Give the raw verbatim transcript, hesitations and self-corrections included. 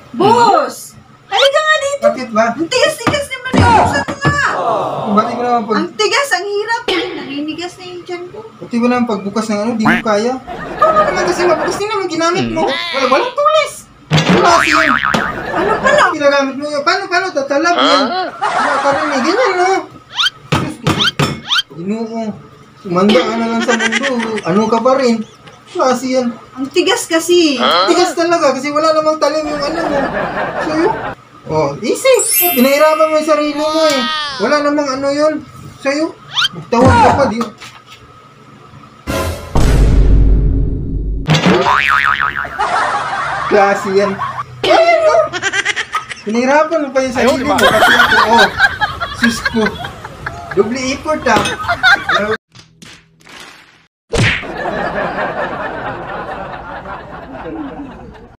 Boss! Halika nga dito. Bakit ba? Ang tigas-tigas naman eh. Buksan mo nga. Bakit mo naman pag... Ang tigas, ang hirap. Naninigas na yung tiyan ko. Pati mo naman pagbukas ng ano, di mo kaya. Paano naman kasi mabukas din naman ginamit mo? Wala, walang tulis. Wala kasi yun. Ano pala? Ginagamit mo yun. Paano, paano? Tatalab yan. Wala ka rin eh. Ganyan no. Ginoo. Umanda ka na lang sa mundo. Ano ka pa rin? Klase yan. Ang tigas kasi. Tigas talaga kasi wala namang talim yung ano mo. So yun. Oh, easy. Pinahirapan mo yung sarili mo eh. Wala namang ano yun. Sa'yo. Magtawag ka pa, di. Klase yan. Ayan mo. Pinahirapan mo pa yung sarili mo. Kasi ako, oh. Sus ko. Double effort ah.